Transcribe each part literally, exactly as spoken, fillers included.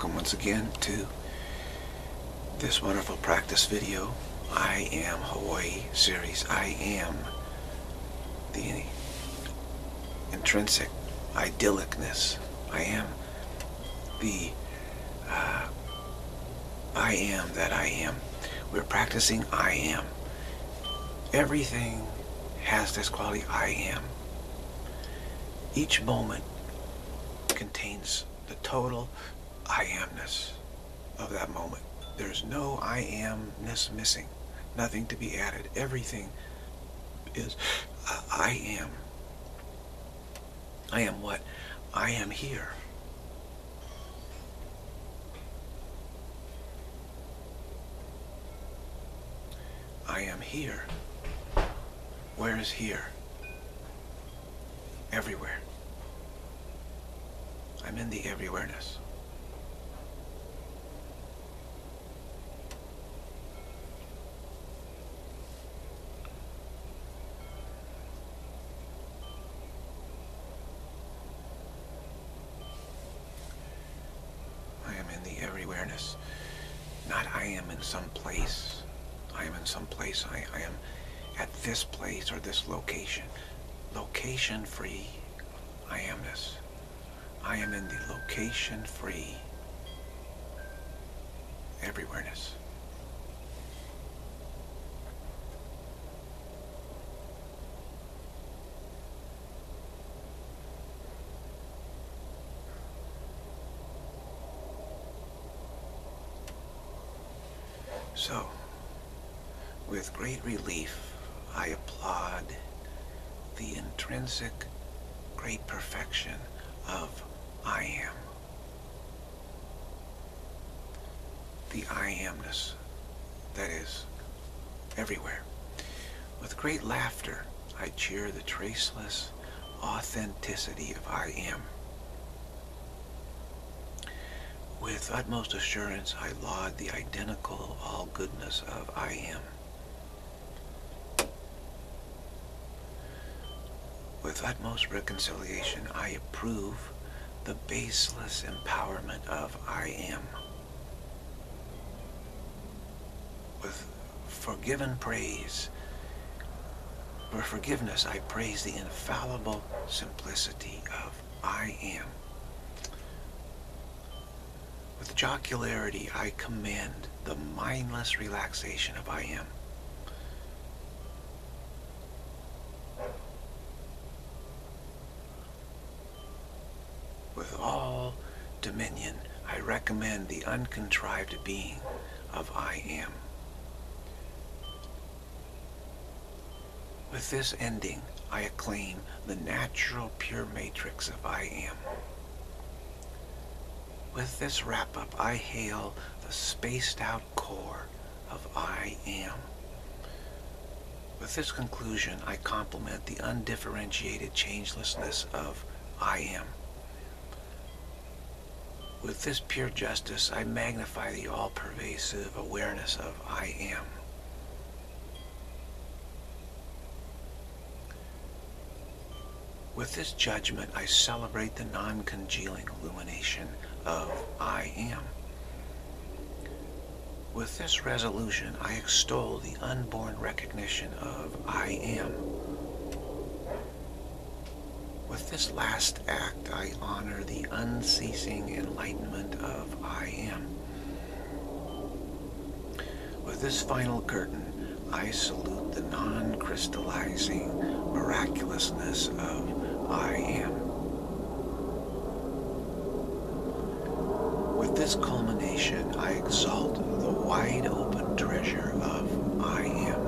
welcome once again to this wonderful practice video. I am Hawaii series. I am the intrinsic idyllicness. I am the uh, I am that I am. We're practicing I am. Everything has this quality, I am. Each moment contains the total I amness of that moment. There's no I amness missing. Nothing to be added. Everything is uh, I am. I am what? I am here. I am here. Where is here? Everywhere. I'm in the everywhereness. I am in the everywhereness. Not I am in some place. I am in some place. I, I am at this place or this location. Location free I amness. I am in the location free everywhereness. So, with great relief, I applaud the intrinsic great perfection of I am. The I amness that is everywhere. With great laughter, I cheer the traceless authenticity of I am. With utmost assurance, I laud the identical all goodness of I am. With utmost reconciliation, I approve the baseless empowerment of I am. With forgiven praise, for forgiveness, I praise the infallible simplicity of I am. With jocularity, I commend the mindless relaxation of I am. With all dominion, I recommend the uncontrived being of I am. With this ending, I acclaim the natural pure matrix of I am. With this wrap-up, I hail the spaced-out core of I am. With this conclusion, I compliment the undifferentiated changelessness of I am. With this pure justice, I magnify the all-pervasive awareness of I am. With this judgment, I celebrate the non-congealing illumination of I am. With this resolution, I extol the unborn recognition of I am. With this last act, I honor the unceasing enlightenment of I am. With this final curtain, I salute the non-crystallizing miraculousness of I am. With this culmination, I exalt the wide-open treasure of I am.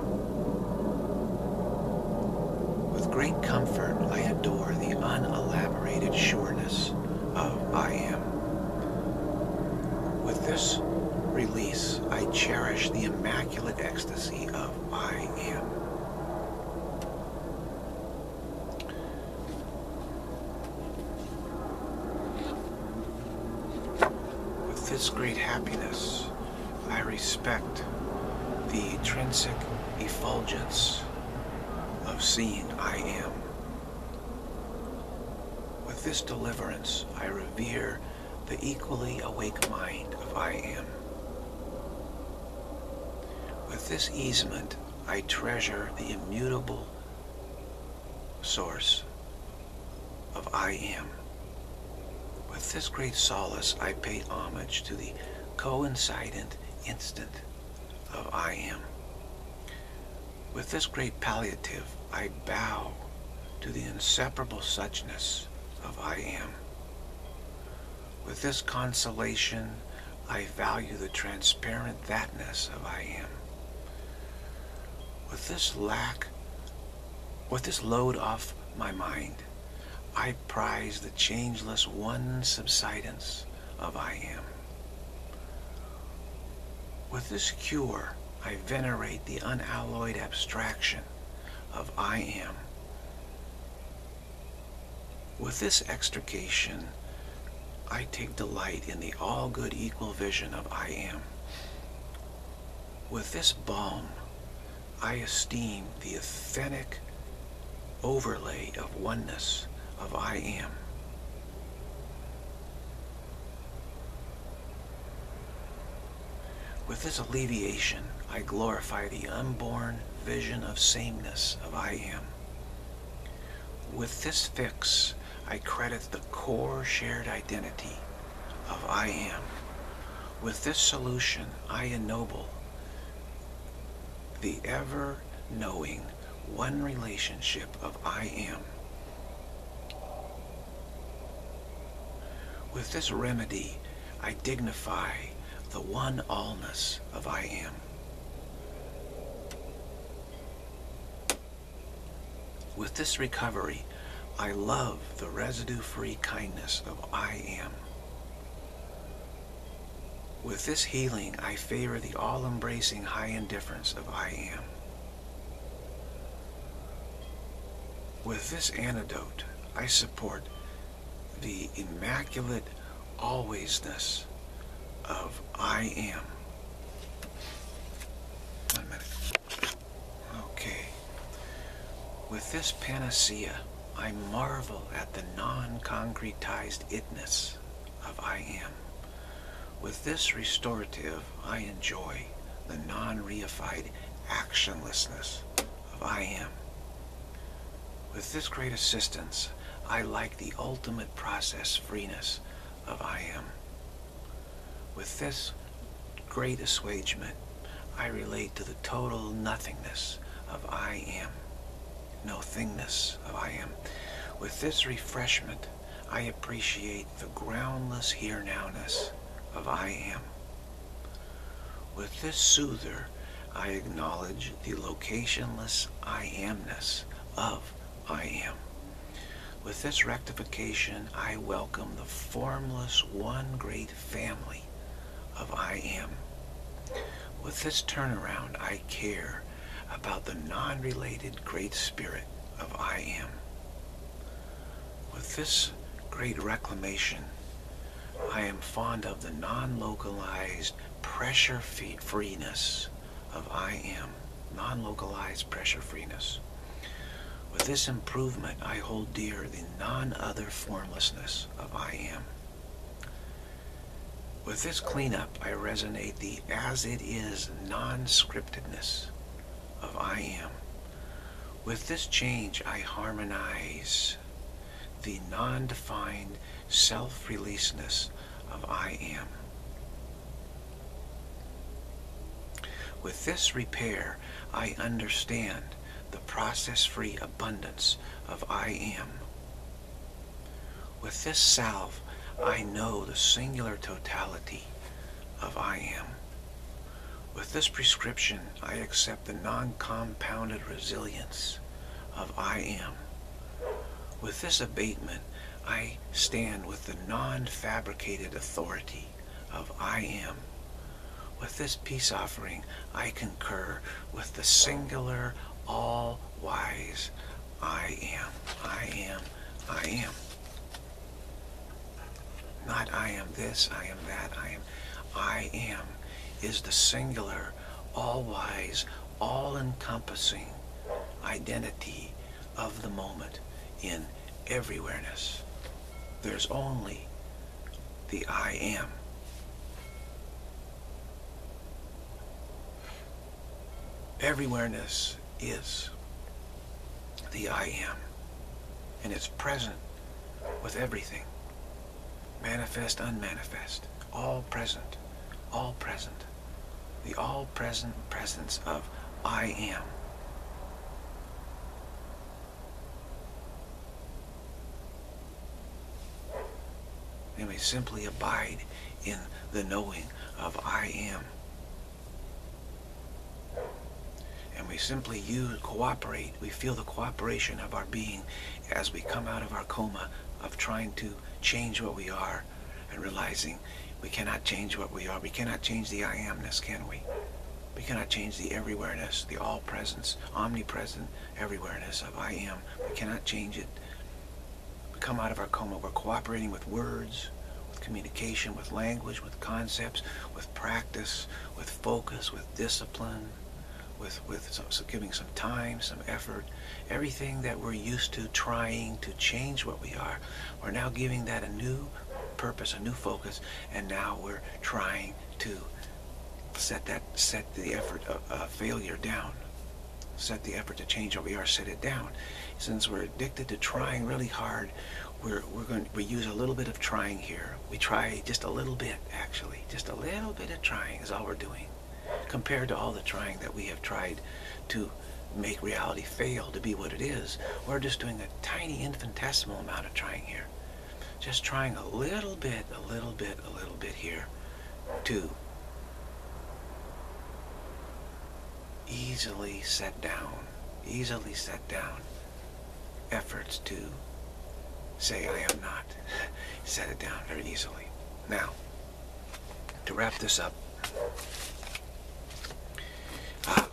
With great comfort, I adore the unelaborated sureness of I am. With this release, I cherish the immaculate ecstasy of I am. With this great happiness, I respect the intrinsic effulgence of seeing I am. With this deliverance, I revere the equally awake mind of I am. With this easement, I treasure the immutable source of I am. With this great solace, I pay homage to the coincident instant of I am. With this great palliative, I bow to the inseparable suchness of I am. With this consolation, I value the transparent thatness of I am. With this lack, with this load off my mind, I prize the changeless one subsidence of I am. With this cure, I venerate the unalloyed abstraction of I am. With this extrication, I take delight in the all-good equal vision of I am. With this balm, I esteem the authentic overlay of oneness of I am. With this alleviation, I glorify the unborn vision of sameness of I am. With this fix, I credit the core shared identity of I am. With this solution, I ennoble the ever-knowing one relationship of I am. With this remedy, I dignify the one allness of I am. With this recovery, I love the residue-free kindness of I am. With this healing, I favor the all-embracing high indifference of I am. With this antidote, I support the immaculate alwaysness of I am. One minute. Okay. With this panacea, I marvel at the non-concretized itness of I am. With this restorative, I enjoy the non-reified actionlessness of I am. With this great assistance, I like the ultimate process freeness of I am. With this great assuagement, I relate to the total nothingness of I am, no thingness of I am. With this refreshment, I appreciate the groundless here-nowness of I am. With this soother, I acknowledge the locationless I amness of I am. With this rectification, I welcome the formless one great family of I am. With this turnaround, I care about the non-related great spirit of I am. With this great reclamation, I am fond of the non-localized pressure-freeness of I am. Non-localized pressure-freeness. With this improvement, I hold dear the non-other formlessness of I am. With this cleanup, I resonate the as-it-is non-scriptedness of I am. With this change, I harmonize the non-defined self-releaseness of I am. With this repair, I understand the process-free abundance of I am. With this salve, I know the singular totality of I am. With this prescription, I accept the non-compounded resilience of I am. With this abatement, I stand with the non-fabricated authority of I am. With this peace offering, I concur with the singular, all-wise I am. I am. I am. Not I am this, I am that, I am. I am is the singular, all-wise, all-encompassing identity of the moment in everywhereness. There's only the I am. Everywhereness is the I am, and it's present with everything, manifest, unmanifest, all present, all present, the all-present presence of I am. And we simply abide in the knowing of I am. And we simply use, cooperate. We feel the cooperation of our being as we come out of our coma of trying to change what we are and realizing we cannot change what we are. We cannot change the I amness, can we? We cannot change the everywhereness, the all-presence, omnipresent everywhereness of I am. We cannot change it. We come out of our coma. We're cooperating with words, with communication, with language, with concepts, with practice, with focus, with discipline, with, with some, so giving some time, some effort. Everything that we're used to trying to change what we are, we're now giving that a new purpose, a new focus, and now we're trying to set that, set the effort of uh, failure down. Set the effort to change what we are, set it down. Since we're addicted to trying really hard, we're, we're going we use a little bit of trying here. We try just a little bit, actually. Just a little bit of trying is all we're doing, compared to all the trying that we have tried to make reality fail to be what it is. We're just doing a tiny infinitesimal amount of trying here. Just trying a little bit, a little bit, a little bit here to easily set down, easily set down efforts to say I am not. Set it down very easily. Now, to wrap this up, uh,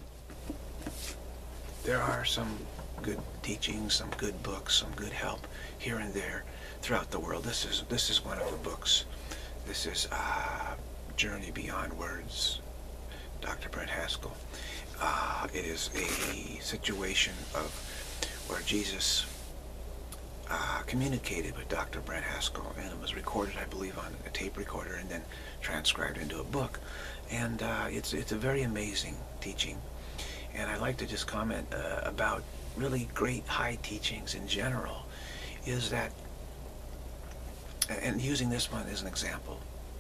there are some good teachings, some good books, some good help here and there throughout the world. This is this is one of the books. This is uh, Journey Beyond Words, Doctor Brent Haskell. Uh, it is a situation of where Jesus uh, communicated with Doctor Brent Haskell, and it was recorded, I believe, on a tape recorder and then transcribed into a book. And uh, it's it's a very amazing teaching. And I'd like to just comment uh, about really great high teachings in general, is that, and using this one as an example,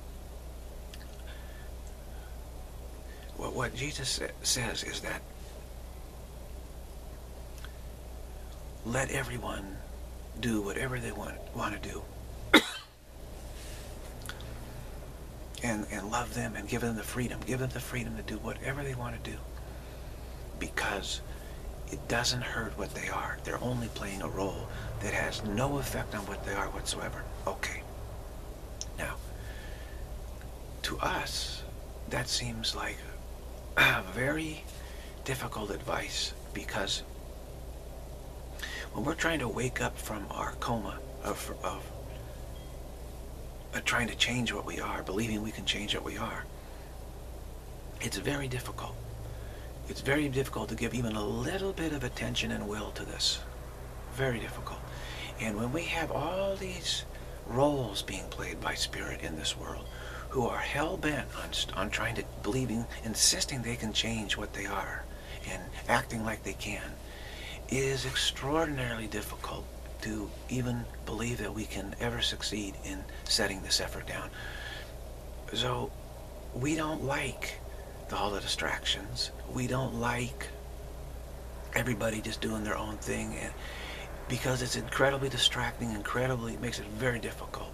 what, what Jesus says is that let everyone do whatever they want, want to do, and, and love them and give them the freedom, give them the freedom to do whatever they want to do, because it doesn't hurt what they are. They're only playing a role that has no effect on what they are whatsoever. Okay. Now, to us, that seems like a very difficult advice, because when we're trying to wake up from our coma of, of uh, trying to change what we are, believing we can change what we are, it's very difficult. It's very difficult to give even a little bit of attention and will to this. Very difficult. And when we have all these roles being played by Spirit in this world, who are hell-bent on, on trying to, believing, insisting they can change what they are, and acting like they can, it is extraordinarily difficult to even believe that we can ever succeed in setting this effort down. So we don't like all the distractions. We don't like everybody just doing their own thing, and because it's incredibly distracting, incredibly, it makes it very difficult.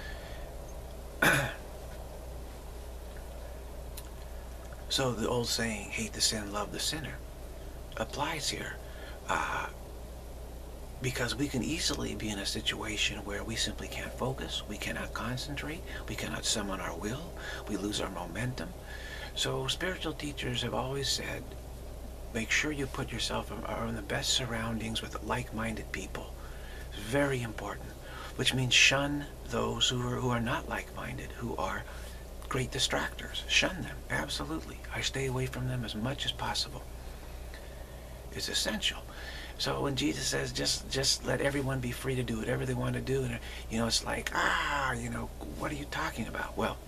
So the old saying, hate the sin, love the sinner, applies here. Uh, because we can easily be in a situation where we simply can't focus, we cannot concentrate, we cannot summon our will, we lose our momentum. So spiritual teachers have always said, make sure you put yourself in, in the best surroundings with like-minded people. It's very important, which means shun those who are, who are not like-minded, who are great distractors. Shun them, absolutely. I stay away from them as much as possible. It's essential. So when Jesus says, just just let everyone be free to do whatever they want to do, and you know, it's like, ah, you know, what are you talking about? Well,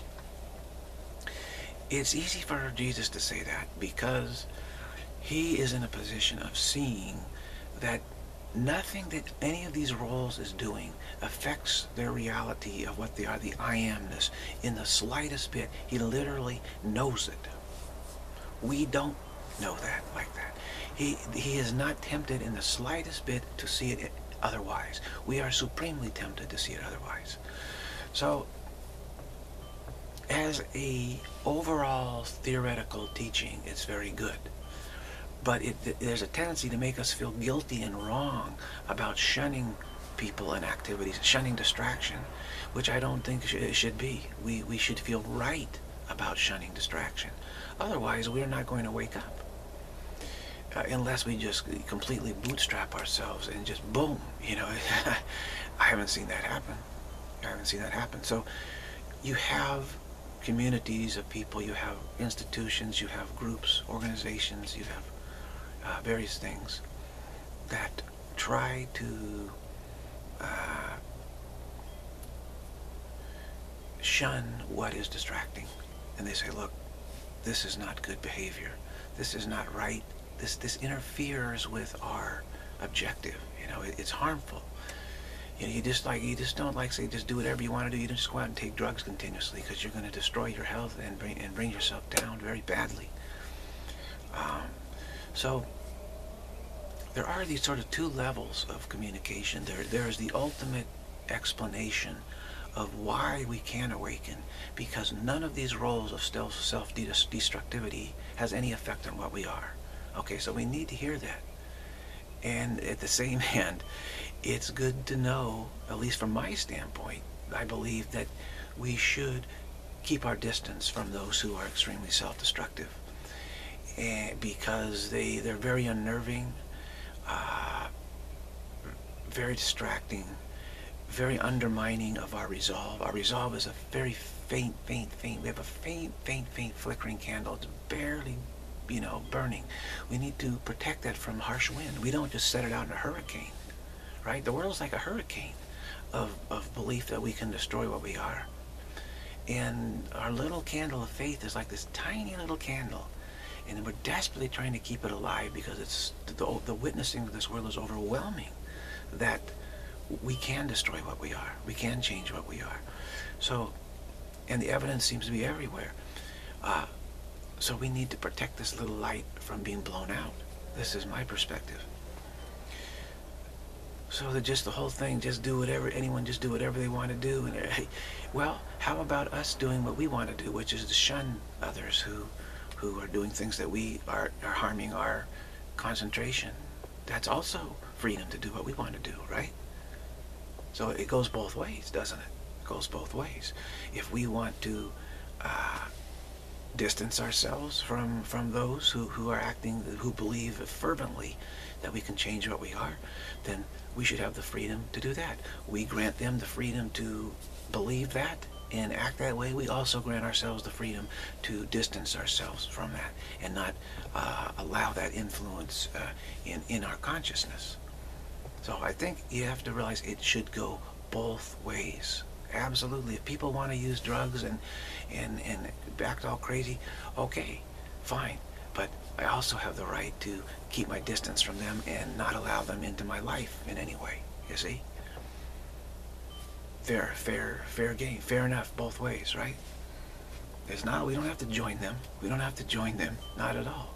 it's easy for Jesus to say that because he is in a position of seeing that nothing that any of these roles is doing affects their reality of what they are, the I amness, in the slightest bit. He literally knows it. We don't know that like that. He, he is not tempted in the slightest bit to see it otherwise. We are supremely tempted to see it otherwise. So, as a overall theoretical teaching, it's very good. But it, there's a tendency to make us feel guilty and wrong about shunning people and activities, shunning distraction, which I don't think it should be. We, we should feel right about shunning distraction. Otherwise, we're not going to wake up. Uh, unless we just completely bootstrap ourselves and just boom, you know. I haven't seen that happen. I haven't seen that happen. So you have communities of people, you have institutions, you have groups, organizations, you have uh, various things that try to uh, shun what is distracting. And they say, look, this is not good behavior. This is not right. This, this interferes with our objective. You know, it, it's harmful. You know, you just like you just don't like say just do whatever you want to do. You don't just go out and take drugs continuously because you're going to destroy your health and bring and bring yourself down very badly. Um, so there are these sort of two levels of communication. There, there is the ultimate explanation of why we can awaken, because none of these roles of self-destructivity has any effect on what we are. Okay, so we need to hear that. And at the same hand, it's good to know, at least from my standpoint, I believe that we should keep our distance from those who are extremely self-destructive, and because they, they're very unnerving, uh, very distracting, very undermining of our resolve. Our resolve is a very faint, faint, faint. We have a faint, faint, faint flickering candle. It's barely, you know, burning. We need to protect that from harsh wind. We don't just set it out in a hurricane, right? The world's like a hurricane of, of belief that we can destroy what we are. And our little candle of faith is like this tiny little candle. And we're desperately trying to keep it alive because it's the, the witnessing of this world is overwhelming that we can destroy what we are. We can change what we are. So, and the evidence seems to be everywhere. Uh, so we need to protect this little light from being blown out. This is my perspective. So that just the whole thing, just do whatever, anyone just do whatever they want to do. And hey, well, how about us doing what we want to do, which is to shun others who, who are doing things that we are, are harming our concentration. That's also freedom to do what we want to do, right? So it goes both ways, doesn't it? It goes both ways. If we want to uh, distance ourselves from, from those who, who are acting, who believe fervently that we can change what we are, then we should have the freedom to do that. We grant them the freedom to believe that and act that way. We also grant ourselves the freedom to distance ourselves from that and not uh, allow that influence uh, in, in our consciousness. So I think you have to realize it should go both ways. Absolutely. If people want to use drugs and, and, and act all crazy, okay, fine. But I also have the right to keep my distance from them and not allow them into my life in any way, you see? Fair, fair, fair game. Fair enough both ways, right? It's not, we don't have to join them. We don't have to join them. Not at all.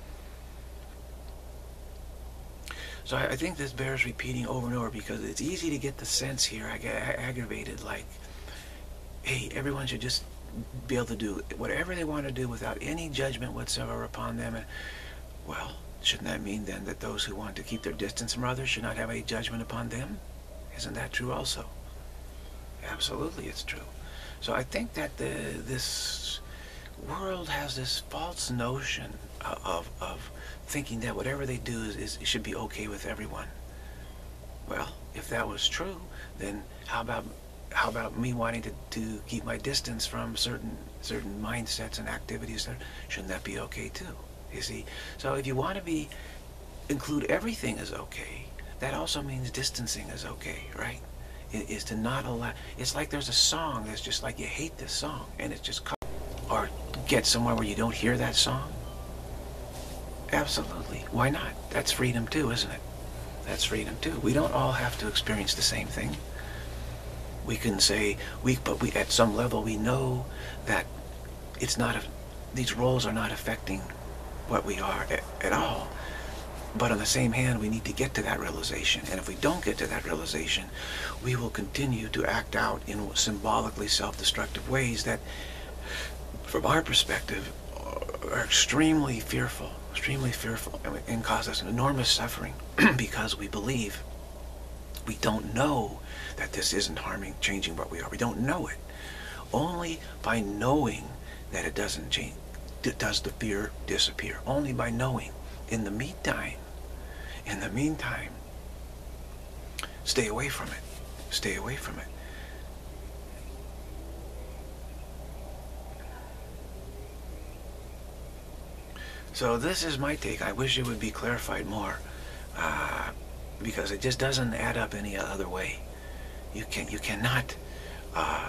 So I, I think this bears repeating over and over because it's easy to get the sense here. I get aggravated like, hey, everyone should just be able to do whatever they want to do without any judgment whatsoever upon them. And, well, shouldn't that mean then that those who want to keep their distance from others should not have any judgment upon them? Isn't that true also? Absolutely, it's true. So I think that the, this world has this false notion of, of thinking that whatever they do is, is should be okay with everyone. Well, if that was true, then how about how about me wanting to, to keep my distance from certain certain mindsets and activities? That shouldn't that be okay too? You see? So if you want to be include everything is okay, that also means distancing is okay, right? It is to not allow, it's like there's a song that's just like you hate this song and it's just, or get somewhere where you don't hear that song. Absolutely. Why not? That's freedom too, isn't it? That's freedom too. We don't all have to experience the same thing. We can say, we, but we, at some level, we know that it's not, a, these roles are not affecting what we are at, at all. But on the same hand, we need to get to that realization. And if we don't get to that realization, we will continue to act out in symbolically self-destructive ways that, from our perspective, are extremely fearful, extremely fearful, and cause us enormous suffering because we believe we don't know that this isn't harming, changing what we are. We don't know it. Only by knowing that it doesn't change does the fear disappear. Only by knowing. In the meantime, in the meantime, stay away from it. Stay away from it. So this is my take. I wish it would be clarified more, uh, because it just doesn't add up any other way. You can you cannot uh,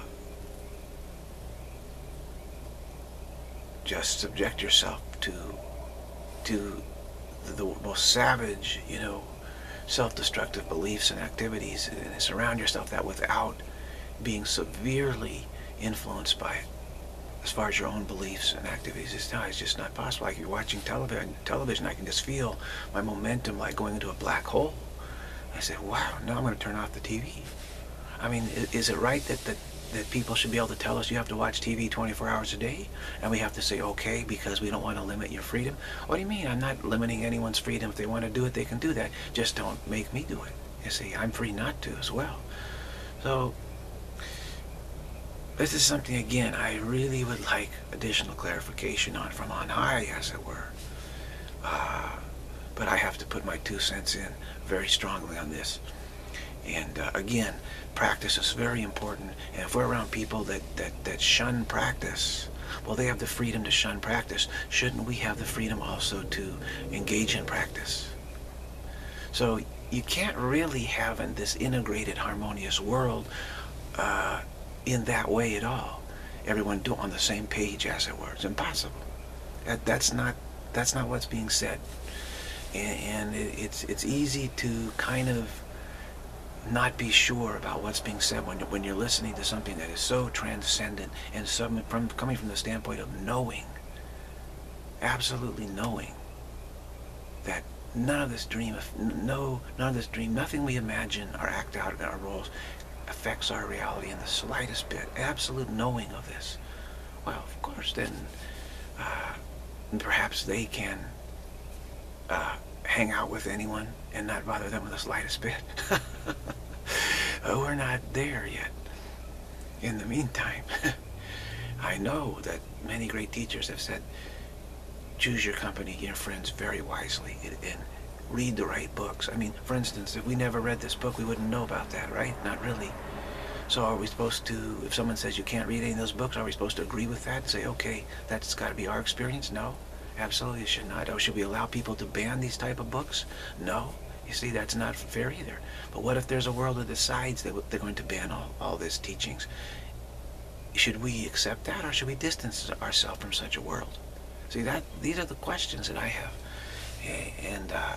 just subject yourself to to the most savage, you know, self-destructive beliefs and activities, and surround yourself that without being severely influenced by it. As far as your own beliefs and activities, it's, no, it's just not possible. Like you're watching television, television, I can just feel my momentum like going into a black hole. I said, wow, now I'm going to turn off the T V. I mean, is it right that, that, that people should be able to tell us you have to watch T V twenty-four hours a day? And we have to say, okay, because we don't want to limit your freedom? What do you mean? I'm not limiting anyone's freedom. If they want to do it, they can do that. Just don't make me do it. You see, I'm free not to as well. So, this is something, again, I really would like additional clarification on from on high, as it were. Uh, but I have to put my two cents in very strongly on this. And uh, again, practice is very important. And if we're around people that, that, that shun practice, well, they have the freedom to shun practice. Shouldn't we have the freedom also to engage in practice? So you can't really have in this integrated, harmonious world uh, in that way at all. Everyone do on the same page, as it were. It's impossible. That, that's not that's not what's being said. And, and it, it's it's easy to kind of not be sure about what's being said when when you're listening to something that is so transcendent and some from coming from the standpoint of knowing, absolutely knowing that none of this dream, no, none of this dream, nothing we imagine or act out in our roles affects our reality in the slightest bit. Absolute knowing of this. Well, of course, then uh, perhaps they can uh, hang out with anyone and not bother them with the slightest bit. We're not there yet. In the meantime, I know that many great teachers have said, choose your company, your friends very wisely, and read the right books. I mean, for instance, if we never read this book, we wouldn't know about that, right? Not really. So are we supposed to, if someone says you can't read any of those books, are we supposed to agree with that and say, okay, that's got to be our experience? No, absolutely it should not. Or should we allow people to ban these type of books? No. You see, that's not fair either. But what if there's a world that decides that they're going to ban all, all these teachings? Should we accept that, or should we distance ourselves from such a world? See, that these are the questions that I have. And uh,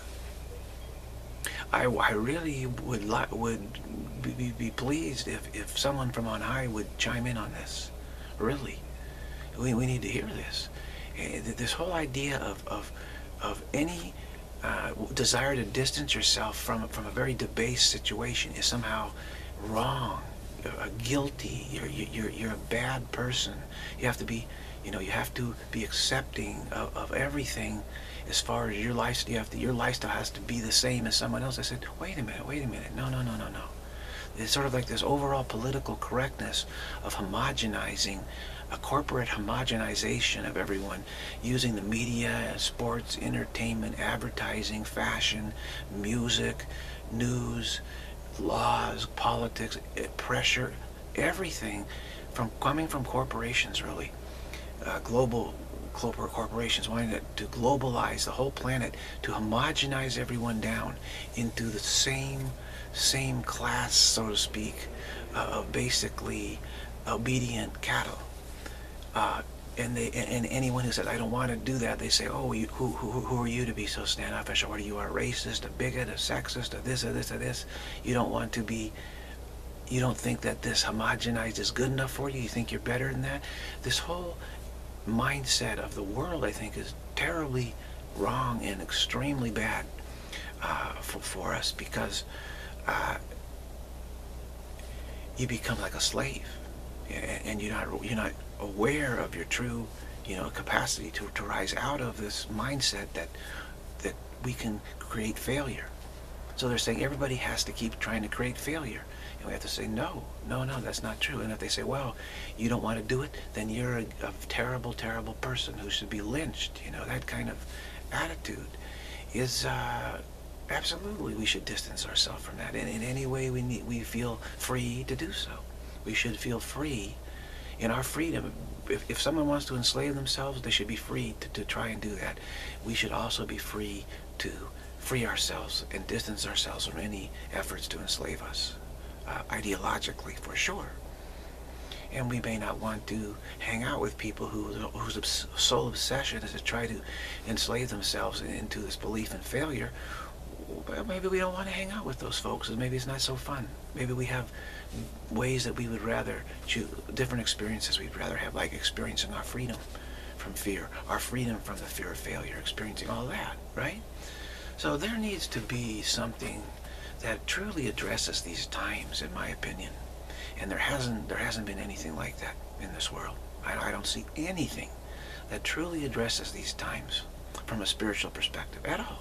I, I really would li would be, be pleased if, if someone from on high would chime in on this. Really. We, we need to hear this. This whole idea of, of, of any uh, desire to distance yourself from, from a very debased situation is somehow wrong, uh, guilty. You're, you're, you're a bad person. You have to be, you know, you have to be accepting of, of everything. As far as your lifestyle, you have to, your lifestyle has to be the same as someone else. I said, wait a minute, wait a minute. No, no, no, no, no. It's sort of like this overall political correctness of homogenizing, a corporate homogenization of everyone, using the media, sports, entertainment, advertising, fashion, music, news, laws, politics, pressure, everything from coming from corporations, really. Uh, global corporate corporations wanting to, to globalize the whole planet, to homogenize everyone down into the same same class, so to speak, uh, of basically obedient cattle. Uh, and they and, and anyone who says, I don't want to do that, they say, oh, you, who, who, who are you to be so standoffish? Or you are a racist, a bigot, a sexist, a this, a this, a this. You don't want to be, you don't think that this homogenized is good enough for you? You think you're better than that? This whole mindset of the world, I think, is terribly wrong and extremely bad uh, for, for us, because uh, you become like a slave, and you're not you're not aware of your true, you know, capacity to, to rise out of this mindset that that we can create failure. So they're saying everybody has to keep trying to create failure. And we have to say, no, no, no, that's not true. And if they say, well, you don't want to do it, then you're a, a terrible, terrible person who should be lynched. You know, that kind of attitude is, uh, absolutely, we should distance ourselves from that. And in any way we need, we feel free to do so. We should feel free in our freedom. If, if someone wants to enslave themselves, they should be free to, to try and do that. We should also be free to free ourselves and distance ourselves from any efforts to enslave us, uh, ideologically, for sure. And we may not want to hang out with people who, whose sole obsession is to try to enslave themselves into this belief in failure. Well, maybe we don't want to hang out with those folks, and maybe it's not so fun. Maybe we have ways that we would rather choose, different experiences we'd rather have, like experiencing our freedom from fear, our freedom from the fear of failure, experiencing all that, right? So there needs to be something that truly addresses these times, in my opinion. And there hasn't there hasn't been anything like that in this world. I, I don't see anything that truly addresses these times from a spiritual perspective at all.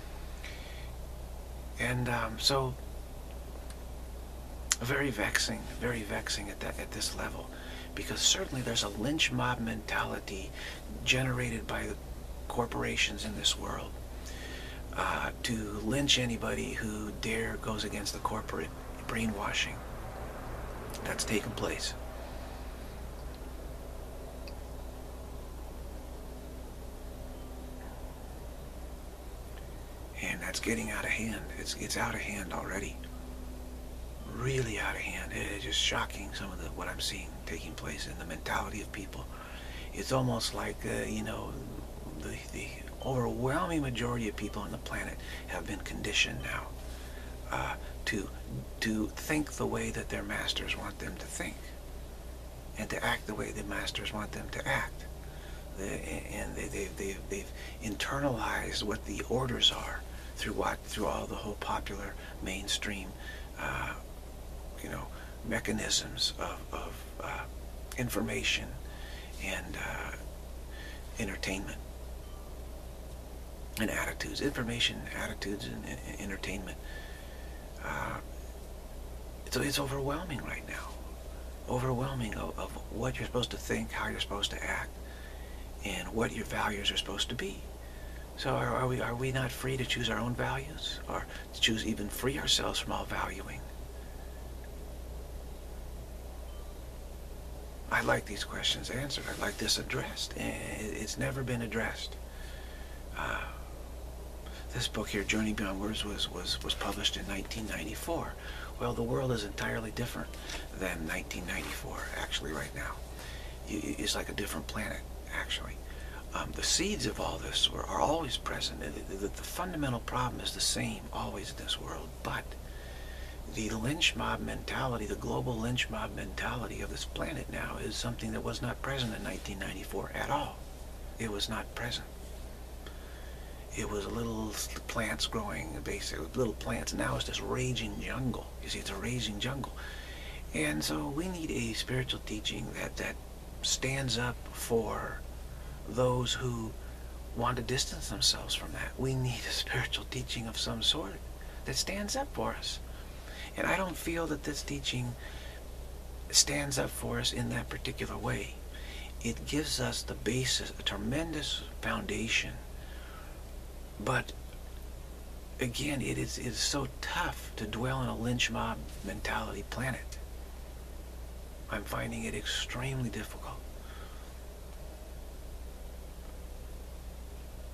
And um, so, very vexing, very vexing at that at this level, because certainly there's a lynch mob mentality generated by the corporations in this world uh, to lynch anybody who dare goes against the corporate brainwashing that's taken place. And that's getting out of hand. It's it's out of hand already. Really out of hand. It is just shocking, some of the what I'm seeing taking place in the mentality of people. It's almost like uh, you know, the the overwhelming majority of people on the planet have been conditioned now uh, to to think the way that their masters want them to think, and to act the way the masters want them to act. They, and they, they, they've, they've internalized what the orders are through what through all the whole popular mainstream, uh, you know, mechanisms of, of uh, information and uh, entertainment and attitudes, information, attitudes, and, and entertainment. Uh, so it's overwhelming right now, overwhelming of, of what you're supposed to think, how you're supposed to act, and what your values are supposed to be. So are, are we are we not free to choose our own values, or to choose even free ourselves from all valuing? I like these questions answered. I like this addressed, and it's never been addressed. Uh, this book here, Journey Beyond Words, was was was published in nineteen ninety-four. Well, the world is entirely different than nineteen ninety-four. Actually, right now, it's like a different planet. Actually, um, the seeds of all this were, are always present. The, the, the fundamental problem is the same always in this world, but the lynch mob mentality, the global lynch mob mentality of this planet now, is something that was not present in nineteen ninety-four at all. It was not present. It was little plants growing, basically little plants. Now it's this raging jungle. You see, it's a raging jungle. And so we need a spiritual teaching that that stands up for those who want to distance themselves from that. We need a spiritual teaching of some sort that stands up for us. And I don't feel that this teaching stands up for us in that particular way. It gives us the basis, a tremendous foundation. But again, it is, it is so tough to dwell in a lynch mob mentality planet. I'm finding it extremely difficult.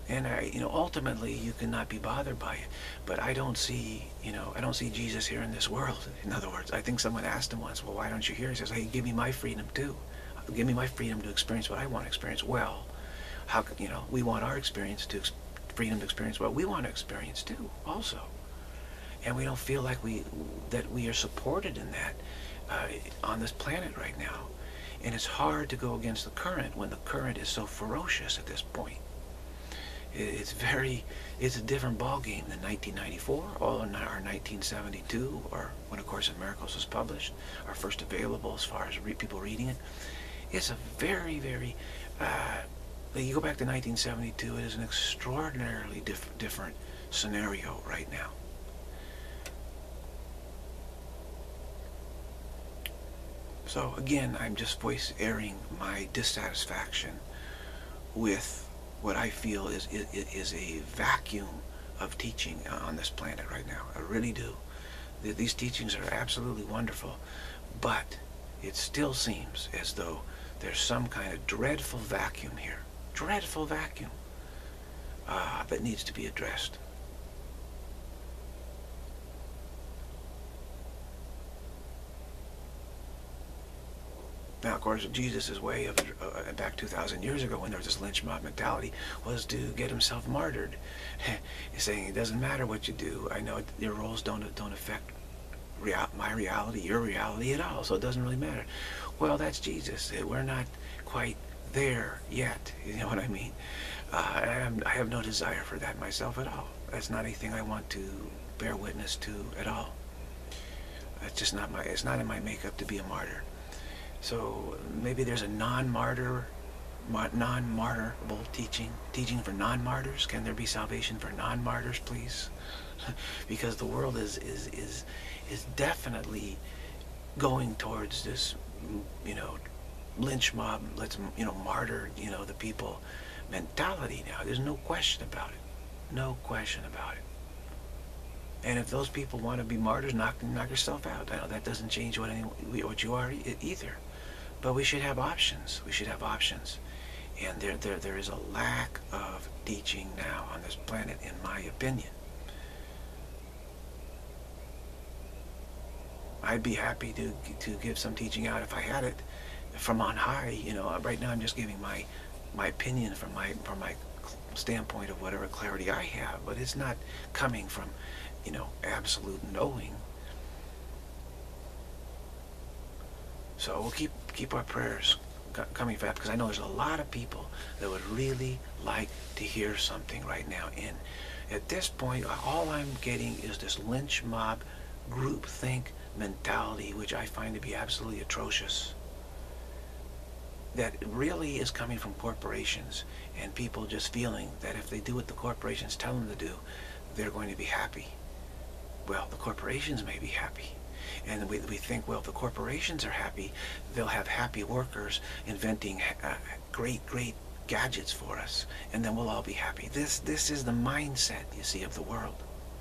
And I, you know, ultimately you cannot be bothered by it. But I don't see, you know, I don't see Jesus here in this world. In other words, I think someone asked him once, well, why don't you hear? He says, hey, give me my freedom too. Give me my freedom to experience what I want to experience. Well, how, you know, we want our experience to, freedom to experience what we want to experience too, also. And we don't feel like we, that we are supported in that uh, on this planet right now. And it's hard to go against the current when the current is so ferocious at this point. It's very, it's a different ballgame than nineteen ninety-four, or nineteen seventy-two, or when A Course in Miracles was published, or first available as far as re people reading it. It's a very, very, uh, you go back to nineteen seventy-two, it is an extraordinarily diff different scenario right now. So again, I'm just voice airing my dissatisfaction with what I feel is, is, is a vacuum of teaching on this planet right now. I really do. These teachings are absolutely wonderful, but it still seems as though there's some kind of dreadful vacuum here. Dreadful vacuum uh, that needs to be addressed. Now, of course, Jesus' way of, uh, back two thousand years ago when there was this lynch mob mentality, was to get himself martyred. He's saying, it doesn't matter what you do. I know your roles don't, don't affect real, my reality, your reality at all, so it doesn't really matter. Well, that's Jesus. We're not quite there yet, you know what I mean? Uh, I, am, I have no desire for that myself at all. That's not anything I want to bear witness to at all. It's just not my, it's not in my makeup to be a martyr. So maybe there's a non-martyr, non-martyrable teaching, teaching for non-martyrs. Can there be salvation for non-martyrs, please? Because the world is is is is definitely going towards this, you know, lynch mob, let's, you know, martyr, you know, the people mentality now. There's no question about it. No question about it. And if those people want to be martyrs, knock knock yourself out. I know that doesn't change what anyone, what you are either. But we should have options. We should have options. And there, there, there is a lack of teaching now on this planet, in my opinion. I'd be happy to to give some teaching out if I had it from on high. You know, right now I'm just giving my my opinion from my from my standpoint of whatever clarity I have, but it's not coming from, you know, absolute knowing. So we'll keep keep our prayers coming fast, because I know there's a lot of people that would really like to hear something right now. And at this point, all I'm getting is this lynch mob groupthink mentality, which I find to be absolutely atrocious. That really is coming from corporations and people just feeling that if they do what the corporations tell them to do, they're going to be happy. Well, the corporations may be happy. And we, we think, well, if the corporations are happy, they'll have happy workers inventing uh, great, great gadgets for us, and then we'll all be happy. This, this is the mindset, you see, of the world.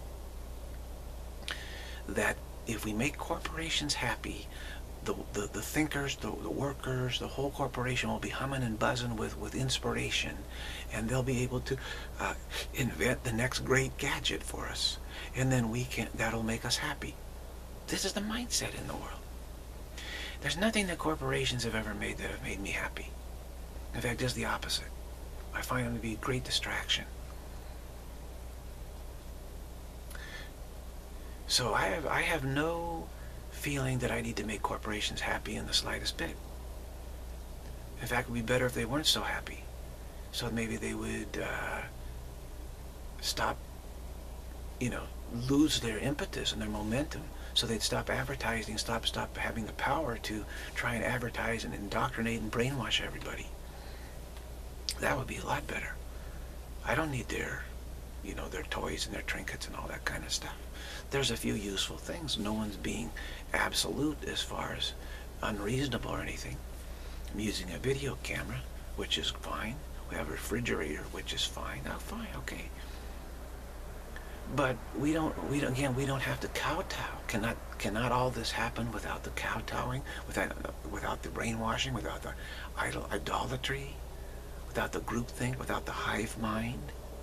That if we make corporations happy, the, the, the thinkers, the, the workers, the whole corporation will be humming and buzzing with, with inspiration, and they'll be able to uh, invent the next great gadget for us. And then we can, that'll make us happy. This is the mindset in the world. There's nothing that corporations have ever made that have made me happy. In fact, just the opposite. I find them to be a great distraction. So I have, I have no feeling that I need to make corporations happy in the slightest bit. In fact, it would be better if they weren't so happy. So maybe they would uh, stop, you know, lose their impetus and their momentum. So they'd stop advertising, stop, stop having the power to try and advertise and indoctrinate and brainwash everybody. That would be a lot better. I don't need their, you know, their toys and their trinkets and all that kind of stuff. There's a few useful things. No one's being absolute as far as unreasonable or anything. I'm using a video camera, which is fine. We have a refrigerator, which is fine. Oh, fine, okay. But we don't, we don't, again, we don't have to kowtow. Cannot, cannot all this happen without the kowtowing, without, without the brainwashing, without the idol, idolatry, without the groupthink, without the hive mind?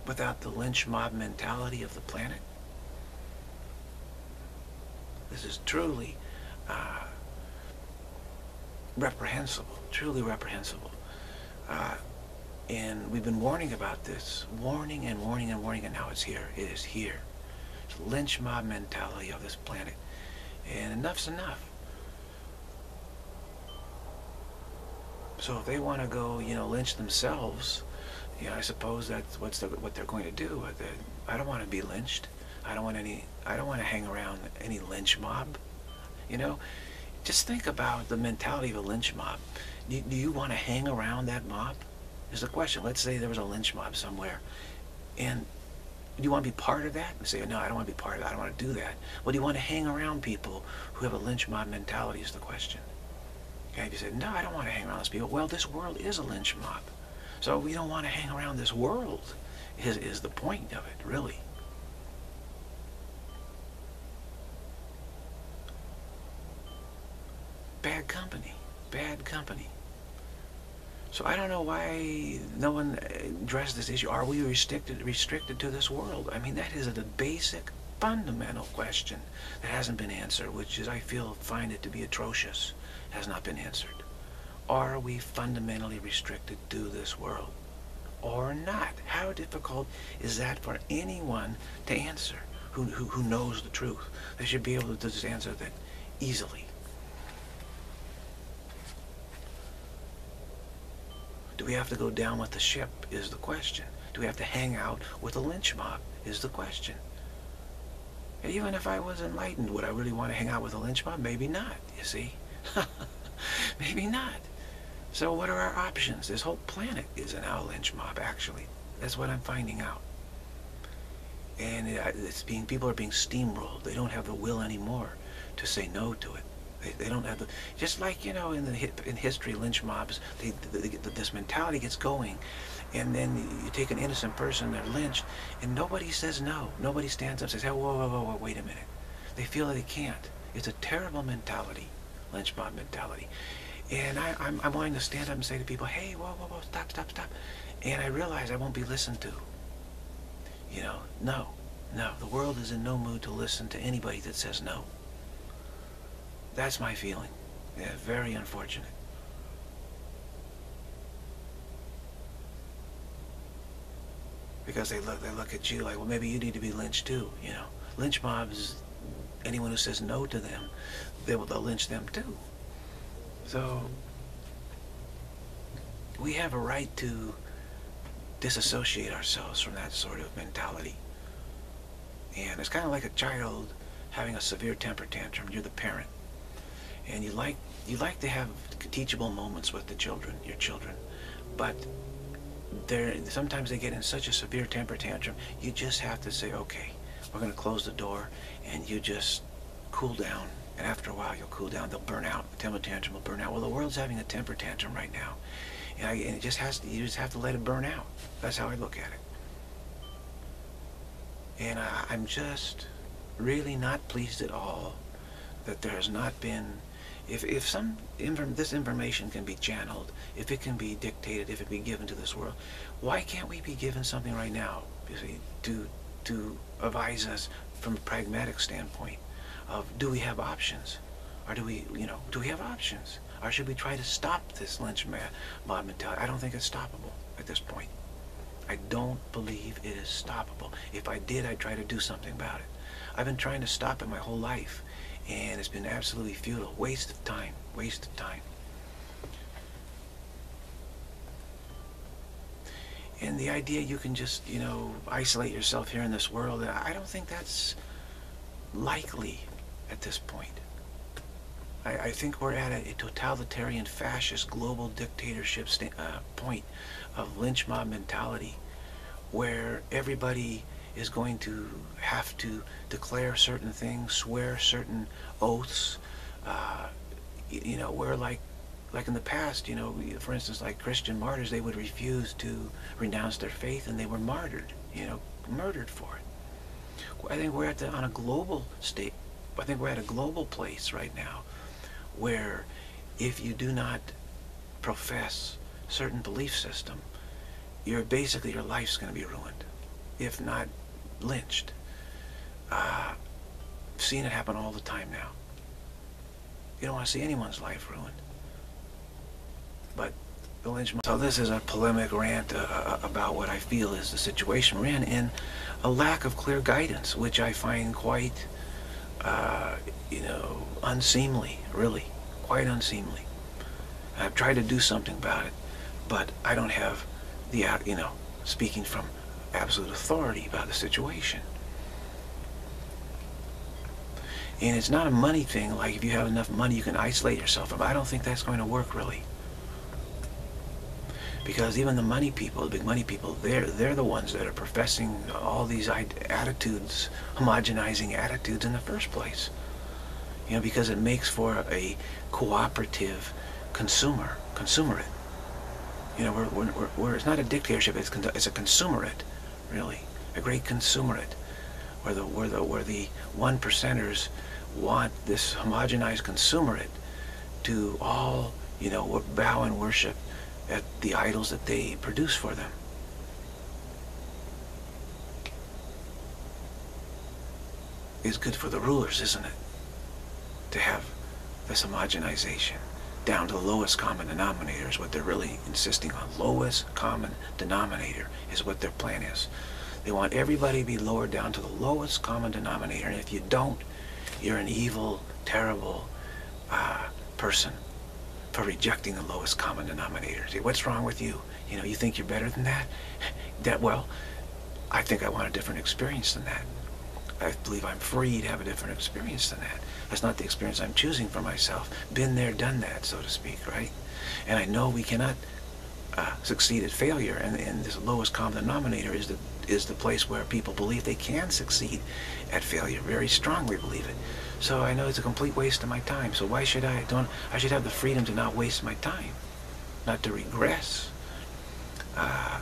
without the lynch mob mentality of the planet. This is truly uh, reprehensible, truly reprehensible. Uh, and we've been warning about this, warning and warning and warning, and now it's here. It is here. It's the lynch mob mentality of this planet. And enough's enough. So if they want to go, you know, lynch themselves, you know, I suppose that's what's the, what they're going to do. I don't want to be lynched. I don't want any. I don't want to hang around any lynch mob. You know, just think about the mentality of a lynch mob. Do, do you want to hang around that mob? Is the question. Let's say there was a lynch mob somewhere, and do you want to be part of that? And say, no, I don't want to be part of that. I don't want to do that. Well, do you want to hang around people who have a lynch mob mentality? Is the question. Okay, if you say, no, I don't want to hang around those people. Well, this world is a lynch mob, so we don't want to hang around this world. Is is the point of it, really? Bad company, bad company. So I don't know why no one addressed this issue. Are we restricted restricted to this world? I mean, that is a basic, fundamental question that hasn't been answered, which is, I feel, find it to be atrocious, has not been answered. Are we fundamentally restricted to this world or not? How difficult is that for anyone to answer who, who, who knows the truth? They should be able to just answer that easily. Do we have to go down with the ship, is the question. Do we have to hang out with a lynch mob, is the question. And even if I was enlightened, would I really want to hang out with a lynch mob? Maybe not, you see. Maybe not. So what are our options? This whole planet is an now lynch mob, actually. That's what I'm finding out. And it's being, people are being steamrolled. They don't have the will anymore to say no to it. They, they don't have the, just like, you know, in the in history, lynch mobs, they, they, they, this mentality gets going, and then you take an innocent person, they're lynched, and nobody says no. Nobody stands up and says, hey, whoa, whoa, whoa, whoa, wait a minute. They feel that they can't. It's a terrible mentality, lynch mob mentality. And I, I'm, I'm wanting to stand up and say to people, hey, whoa, whoa, whoa, stop, stop, stop. And I realize I won't be listened to. You know, no, no. The world is in no mood to listen to anybody that says no. That's my feeling. Yeah, very unfortunate. Because they look, they look at you like, well, maybe you need to be lynched too, you know. Lynch mobs, anyone who says no to them, they will, they'll lynch them too. So, we have a right to disassociate ourselves from that sort of mentality. And it's kind of like a child having a severe temper tantrum. You're the parent. And you like you like to have teachable moments with the children, your children, but they're sometimes they get in such a severe temper tantrum. You just have to say, okay, we're going to close the door, and you just cool down. And after a while, you'll cool down. They'll burn out. The temper tantrum will burn out. Well, the world's having a temper tantrum right now, and, I, and it just has to. You just have to let it burn out. That's how I look at it. And I, I'm just really not pleased at all that there has not been. If, if some inform, this information can be channeled, if it can be dictated, if it be given to this world, why can't we be given something right now, you see, to, to advise us from a pragmatic standpoint of, do we have options? Or do we, you know, do we have options? Or should we try to stop this lynch mob mentality? I don't think it's stoppable at this point. I don't believe it is stoppable. If I did, I'd try to do something about it. I've been trying to stop it my whole life. And it's been absolutely futile. Waste of time. Waste of time. And the idea you can just, you know, isolate yourself here in this world, I don't think that's likely at this point. I, I think we're at a, a totalitarian, fascist, global dictatorship uh, point of lynch mob mentality, where everybody is going to have to declare certain things, swear certain oaths. Uh, you know, where like, like in the past, you know, for instance, like Christian martyrs, they would refuse to renounce their faith, and they were martyred, you know, murdered for it. I think we're at the, on a global state. I think we're at a global place right now, where if you do not profess certain belief system, you're basically, your life's going to be ruined. if not lynched. Uh, I've seen it happen all the time now. You don't want to see anyone's life ruined. But the lynch... So this is a polemic rant uh, about what I feel is the situation we're in, and a lack of clear guidance, which I find quite, uh, you know, unseemly, really, quite unseemly. I've tried to do something about it, but I don't have the, you know, speaking from absolute authority about the situation. And it's not a money thing, like if you have enough money you can isolate yourself from. I don't think that's going to work, really. Because even the money people, the big money people, they're, they're the ones that are professing all these attitudes, homogenizing attitudes in the first place. You know, because it makes for a cooperative consumer, consumerate. You know, we're, we're, we're, we're, it's not a dictatorship, it's, it's a consumerate, really. A great consumerate, where the, where the, where the one percenters want this homogenized consumerate to all, you know, bow and worship at the idols that they produce for them. It's good for the rulers, isn't it? To have this homogenization down to the lowest common denominator is what they're really insisting on. Lowest common denominator is what their plan is. They want everybody to be lowered down to the lowest common denominator, and if you don't, you're an evil, terrible uh, person for rejecting the lowest common denominator. See, what's wrong with you? You know, you think you're better than that? That, well, I think I want a different experience than that. I believe I'm free to have a different experience than that. That's not the experience I'm choosing for myself. Been there, done that, so to speak, right? And I know we cannot uh, succeed at failure, and, and this lowest common denominator is the is the place where people believe they can succeed at failure. Very strongly believe it. So I know it's a complete waste of my time. So why should I don't? I should have the freedom to not waste my time, not to regress. Uh,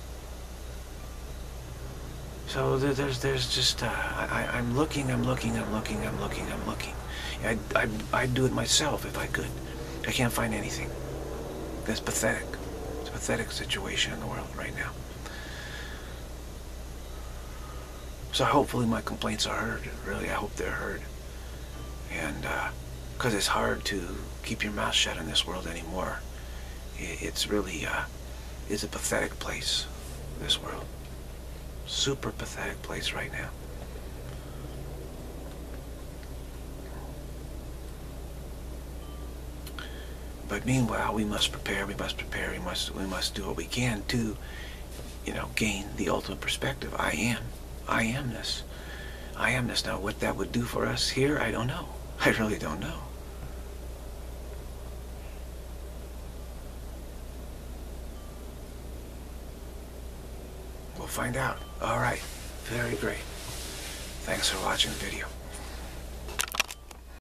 so there, there's there's just uh, I, I'm looking, I'm looking, I'm looking, I'm looking, I'm looking. I'd, I'd, I'd do it myself if I could. I can't find anything. That's pathetic. It's a pathetic situation in the world right now. So hopefully my complaints are heard. Really, I hope they're heard. And because uh, it's hard to keep your mouth shut in this world anymore. It's really, uh, it's a pathetic place, this world. Super pathetic place right now. But meanwhile, we must prepare, we must prepare, we must, we must do what we can to, you know, gain the ultimate perspective. I am. I am this. I am this. Now, what that would do for us here, I don't know. I really don't know. We'll find out. All right. Very great. Thanks for watching the video.